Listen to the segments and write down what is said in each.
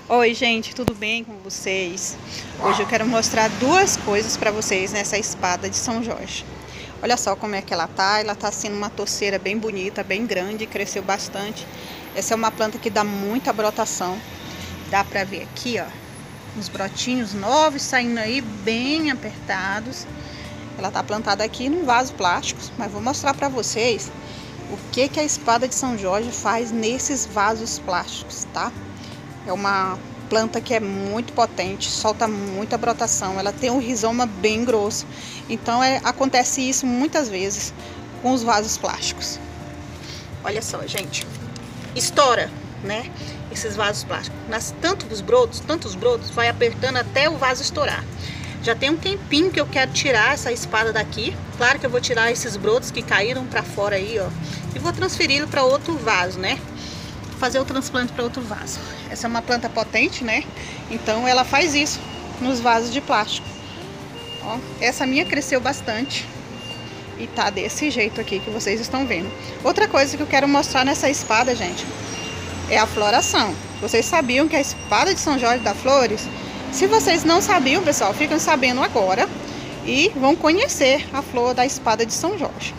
Oi gente, tudo bem com vocês? Hoje eu quero mostrar duas coisas para vocês nessa espada de São Jorge. Olha só como é que ela tá sendo uma torceira bem bonita, bem grande, cresceu bastante. Essa é uma planta que dá muita brotação. Dá para ver aqui, ó, uns brotinhos novos saindo aí, bem apertados. Ela tá plantada aqui num vaso plástico, mas vou mostrar para vocês o que a espada de São Jorge faz nesses vasos plásticos, tá? É uma planta que é muito potente, solta muita brotação, ela tem um rizoma bem grosso. Então acontece isso muitas vezes com os vasos plásticos. Olha só, gente, estoura, né? Esses vasos plásticos. Tantos brotos, vai apertando até o vaso estourar. Já tem um tempinho que eu quero tirar essa espada daqui. Claro que eu vou tirar esses brotos que caíram para fora aí, ó, e vou transferi-lo para outro vaso, né? Fazer o transplante para outro vaso. Essa é uma planta potente, né? Então ela faz isso nos vasos de plástico. Ó, essa minha cresceu bastante e tá desse jeito aqui que vocês estão vendo. Outra coisa que eu quero mostrar nessa espada, gente, é a floração. Vocês sabiam que a espada de São Jorge dá flores? Se vocês não sabiam, pessoal, ficam sabendo agora e vão conhecer a flor da espada de São Jorge.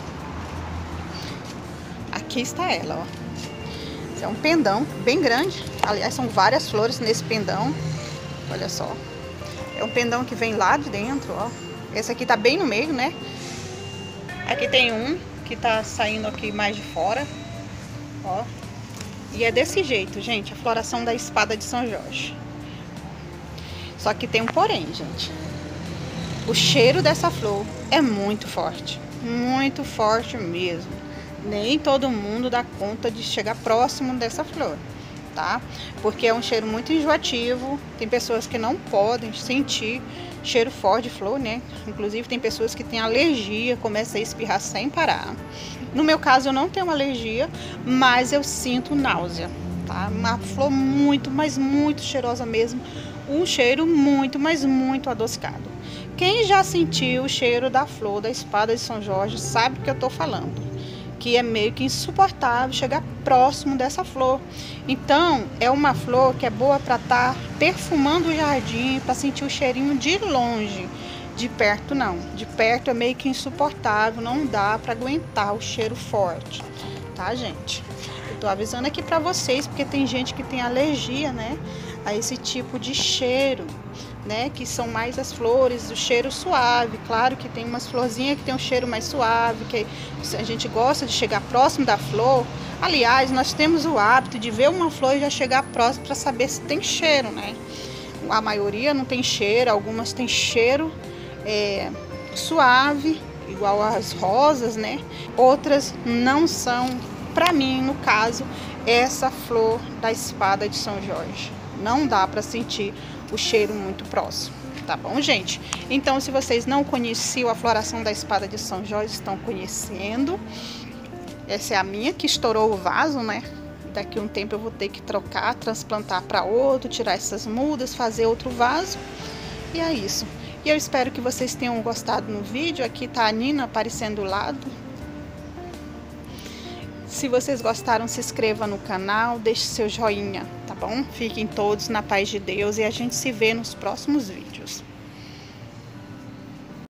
Aqui está ela, ó. É um pendão bem grande. Aliás, são várias flores nesse pendão. Olha só. É um pendão que vem lá de dentro, ó. Esse aqui tá bem no meio, né? Aqui tem um que tá saindo aqui mais de fora. Ó. E é desse jeito, gente, a floração da espada de São Jorge. Só que tem um porém, gente. O cheiro dessa flor é muito forte mesmo. Nem todo mundo dá conta de chegar próximo dessa flor, tá? Porque é um cheiro muito enjoativo. Tem pessoas que não podem sentir cheiro forte de flor, né? Inclusive tem pessoas que têm alergia, começam a espirrar sem parar. No meu caso eu não tenho alergia, mas eu sinto náusea, tá? Uma flor muito, mas muito cheirosa mesmo. Um cheiro muito, mas muito adocicado. Quem já sentiu o cheiro da flor da espada de São Jorge sabe o que eu tô falando. Que é meio que insuportável chegar próximo dessa flor. Então, é uma flor que é boa para estar perfumando o jardim, para sentir o cheirinho de longe. De perto não. De perto é meio que insuportável, não dá para aguentar o cheiro forte, tá, gente? Eu tô avisando aqui para vocês, porque tem gente que tem alergia, né, a esse tipo de cheiro, né, que são mais as flores, o cheiro suave. Claro que tem umas florzinhas que tem um cheiro mais suave, que a gente gosta de chegar próximo da flor. Aliás, nós temos o hábito de ver uma flor e já chegar próximo para saber se tem cheiro, né? A maioria não tem cheiro, algumas tem cheiro suave, igual as rosas, né? Outras não são. Para mim, no caso, essa flor da espada de São Jorge. Não dá para sentir o cheiro muito próximo, tá bom, gente? Então, se vocês não conheciam a floração da espada de São Jorge, estão conhecendo. Essa é a minha que estourou o vaso, né? Daqui a um tempo eu vou ter que trocar, transplantar para outro, tirar essas mudas, fazer outro vaso. E é isso. E eu espero que vocês tenham gostado no vídeo. Aqui tá a Nina aparecendo do lado. Se vocês gostaram, se inscreva no canal, deixe seu joinha, tá bom? Fiquem todos na paz de Deus e a gente se vê nos próximos vídeos.